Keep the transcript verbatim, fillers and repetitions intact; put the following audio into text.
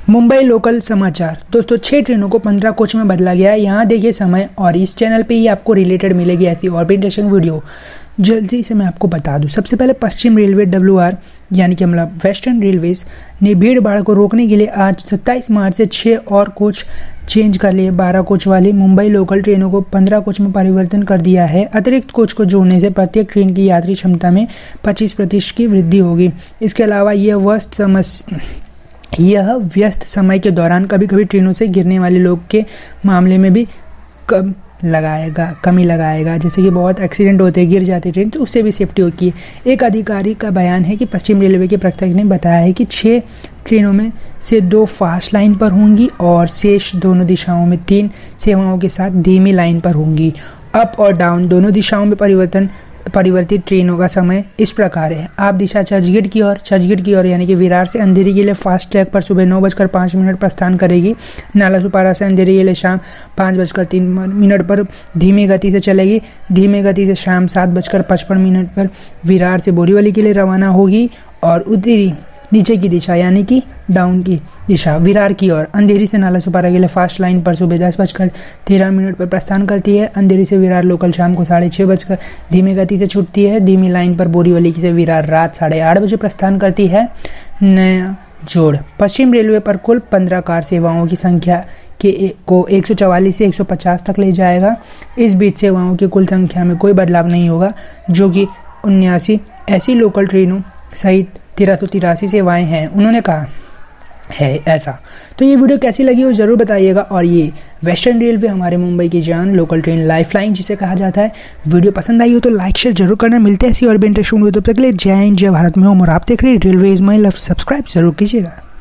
Mumbai local समाचार। दोस्तों, छह ट्रेनों को पंद्रह कोच में बदला गया है। यहाँ देखिए समय, और इस चैनल पे ही आपको रिलेटेड मिलेगी ऐसी और भी इंटरेस्टिंग वीडियो। जल्दी से मैं आपको बता दूं, सबसे पहले पश्चिम रेलवे डब्ल्यू आर यानी कि मतलब वेस्टर्न रेलवेज ने भीड़ भाड़ को रोकने के लिए आज सत्ताईस मार्च से छः और कोच चेंज कर लिए। बारह कोच वाली मुंबई लोकल ट्रेनों को पंद्रह कोच में परिवर्तन कर दिया है। अतिरिक्त कोच को जोड़ने से प्रत्येक ट्रेन की यात्री क्षमता में पच्चीस प्रतिशत की वृद्धि होगी। इसके अलावा यह व्यस्त समस्या यह व्यस्त समय के दौरान कभी कभी ट्रेनों से गिरने वाले लोग के मामले में भी कम लगाएगा कमी लगाएगा। जैसे कि बहुत एक्सीडेंट होते हैं, गिर जाते ट्रेन, तो उससे भी सेफ्टी होती है। एक अधिकारी का बयान है कि पश्चिम रेलवे के प्रवक्ता ने बताया है कि छः ट्रेनों में से दो फास्ट लाइन पर होंगी और शेष दोनों दिशाओं में तीन सेवाओं के साथ धीमी लाइन पर होंगी। अप और डाउन दोनों दिशाओं में परिवर्तन परिवर्तित ट्रेनों का समय इस प्रकार है। आप दिशा चर्चगेट की ओर चर्चगेट की ओर यानी कि विरार से अंधेरी के लिए फास्ट ट्रैक पर सुबह नौ बजकर पाँच मिनट प्रस्थान करेगी। नाला सुपारा से अंधेरी के लिए शाम पाँच बजकर तीन मिनट पर धीमी गति से चलेगी। धीमी गति से शाम सात बजकर पचपन मिनट पर विरार से बोरीवली के लिए रवाना होगी और उत्तरी नीचे की दिशा यानी कि डाउन की दिशा विरार की ओर अंधेरी से नाला सुपारा के लिए फास्ट लाइन पर सुबह दस बजकर तेरह मिनट पर प्रस्थान करती है। अंधेरी से विरार लोकल शाम को साढ़े छः बजकर धीमी गति से छूटती है। धीमी लाइन पर बोरीवली से विरार रात साढ़े आठ बजे प्रस्थान करती है। नया जोड़, पश्चिम रेलवे पर कुल पंद्रह कार सेवाओं की संख्या के ए, को एक सौ चवालीस से एक सौ पचास तक ले जाएगा। इस बीच सेवाओं की कुल संख्या में कोई बदलाव नहीं होगा, जो कि उन्यासी ऐसी लोकल ट्रेनों सहित तेरह सौ तिरासी सेवाएँ हैं, उन्होंने कहा है ऐसा। तो ये वीडियो कैसी लगी हो ज़रूर बताइएगा। और ये वेस्टर्न रेलवे हमारे मुंबई की जान, लोकल ट्रेन लाइफलाइन जिसे कहा जाता है। वीडियो पसंद आई हो तो लाइक शेयर जरूर करना। मिलते हैं ऐसी और भी इंटरेस्टिंग वीडियो। तब तक के लिए जय हिंद, जय भारत में हो और आप देख रहे हैं railway is my love. Subscribe जरूर कीजिएगा।